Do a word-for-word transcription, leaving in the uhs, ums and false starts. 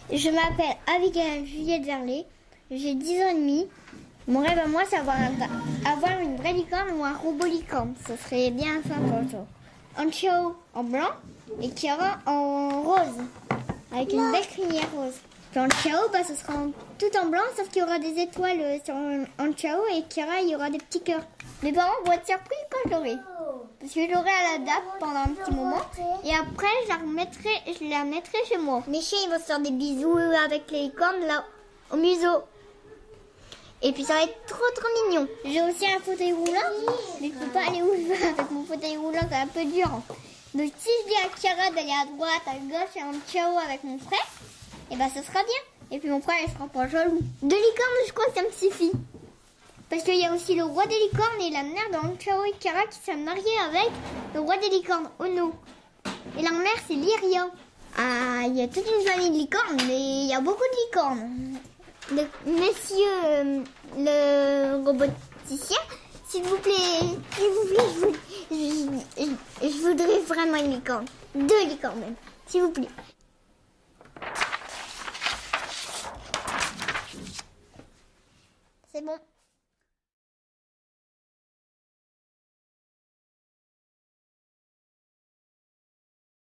Je m'appelle Abigail Juliette Verlet, j'ai dix ans et demi. Mon rêve à moi, c'est avoir, un, avoir une vraie licorne ou un robot licorne. Ce serait bien sympa, ça. Un Chao en blanc et Kiara en rose, avec une belle crinière rose. Puis en Chao, bah, ce sera en, tout en blanc, sauf qu'il y aura des étoiles sur en Chao et Kiara, il y aura des petits cœurs. Mes parents vont être surpris quand je l'aurai. Parce que je l'aurai à la date pendant un petit moment. Et après, je la, remettrai, je la mettrai chez moi. Mes chiens, ils vont se faire des bisous avec les licornes là, au museau. Et puis ça va être trop trop mignon. J'ai aussi un fauteuil roulant, mais je peux pas aller où je veux avec mon fauteuil roulant, c'est un peu dur. Donc si je dis à Kiara d'aller à droite, à gauche et en Chao avec mon frère, et ben ce sera bien. Et puis mon frère, il sera pas jaloux. Deux licornes, je crois que ça me suffit. Parce qu'il y a aussi le roi des licornes et la mère de Chao et Kiara qui s'est mariée avec le roi des licornes, Ono. Et leur mère, c'est Lyria. Ah, il y a toute une famille de licornes, mais il y a beaucoup de licornes. Le, monsieur euh, le roboticien, s'il vous plaît, s'il vous plaît, je, vous, je, je, je voudrais vraiment une licorne. Deux licornes même, s'il vous plaît. C'est bon.